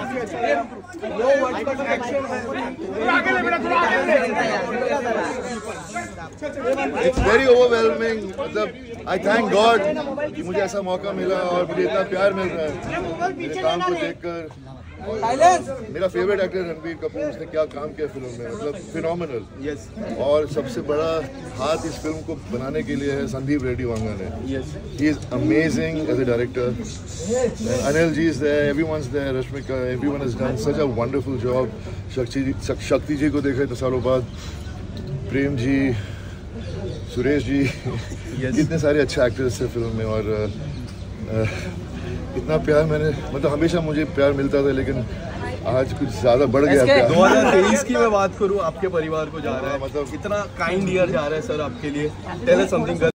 It's very overwhelming. मतलब I thank God कि मुझे ऐसा मौका मिला और मुझे इतना प्यार मिल रहा है मेरे काम को देखकर। मेरा फेवरेट एक्टर रणबीर कपूर, उसने क्या काम किया फिल्म में, मतलब फिनोमिनल। और सबसे बड़ा हाथ इस फिल्म को बनाने के लिए है संदीप रेड्डी वांगा ने। He is amazing as a director. Anil ji is there, everyone is there, Rashmika, everyone has done such a wonderful job. Shakti ji को देखा इतने सालों बाद, प्रेम जी, सुरेश जी, कितने सारे अच्छे एक्टर्स थे फिल्म में। और इतना प्यार मैंने, मतलब हमेशा मुझे प्यार मिलता था, लेकिन आज कुछ ज़्यादा बढ़ गया प्यार। 2023 की मैं बात करूं, आपके परिवार को जा रहा है, मतलब इतना काइंड ईयर जा रहा है सर आपके लिए। Tell us something.